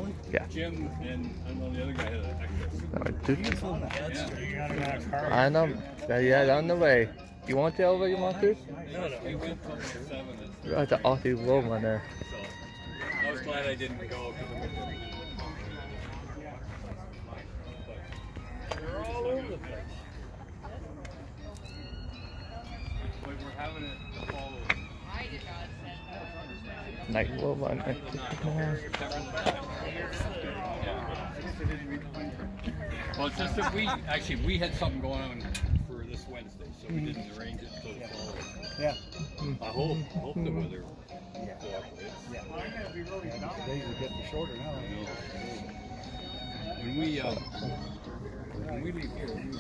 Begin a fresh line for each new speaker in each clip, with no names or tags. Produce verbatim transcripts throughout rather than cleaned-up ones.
Really?
Yeah.
Jim and I know the other guy had an extra.
No,
You
dude.
can film that.
Yeah.
You got a car.
I know. Yeah, yeah, on the way. You want to over? You want to?
No, no.
We went from seven.
You're at the Aussie woman there.
So I was glad I didn't go.
They're all over the place.
We're having it follow.
Night woman.
Well, it's just that we actually we had something going on for this Wednesday, so we didn't arrange it until the following.
Yeah.
I hope hope the weather cooperates.
Yeah. The days are getting shorter now.
I know. When we uh, when we leave here, we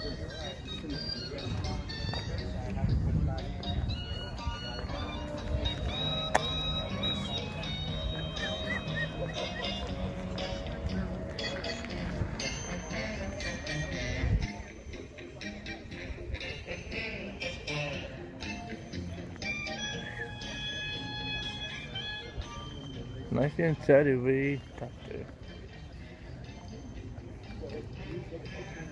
Nice and steady, we got to.